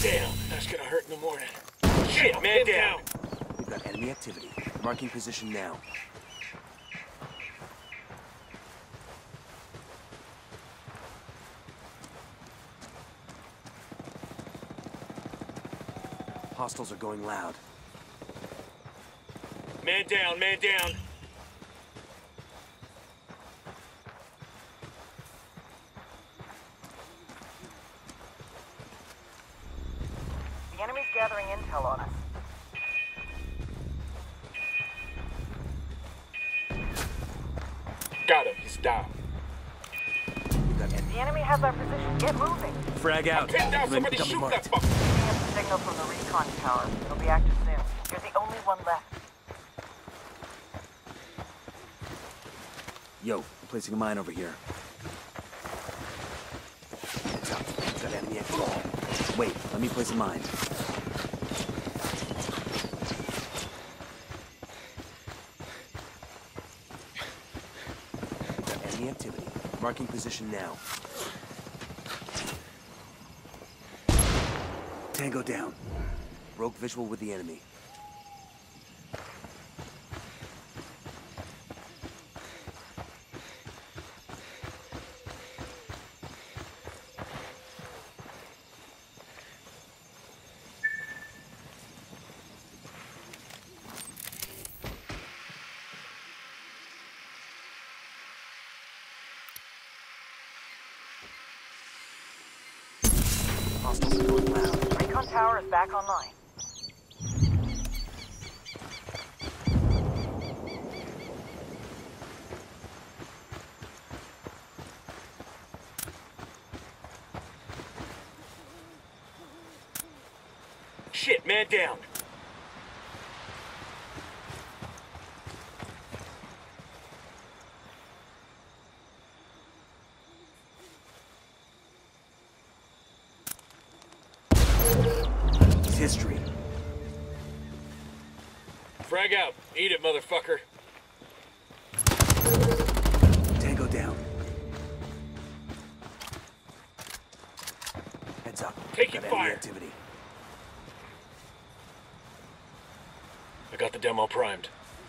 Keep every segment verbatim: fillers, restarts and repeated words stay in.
Damn, that's gonna hurt in the morning. Shit, man down. We've got enemy activity. Marking position now. Hostiles are going loud. Man down, man down. The enemy's gathering intel on us. Got him, he's down. We've got enemy. The enemy has our position. Get moving. Frag out. Pinned down, Limit somebody coming shoot marked. that fucker. We have the signal from the recon tower. It'll be active soon. You're the only one left. Yo, I'm placing a mine over here. Heads up. We've got enemy activity. Wait, let me place a mine. We've got enemy activity. Marking position now. Tango down. Broke visual with the enemy. Hostiles are going loud. Recon tower is back online. Shit, man down. It's history. Frag out. Eat it, motherfucker. Tango down. Heads up. Taking Got enemy fire. activity. I got the demo primed.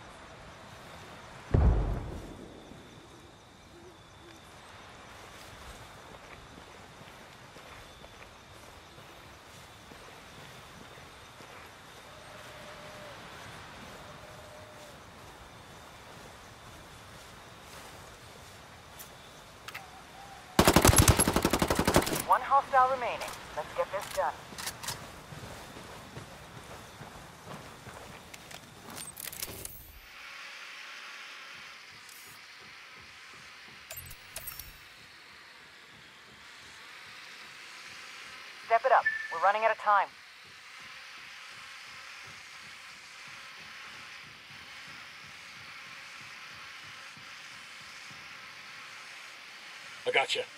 One hostile remaining. Let's get this done. Step it up. We're running out of time. I got you.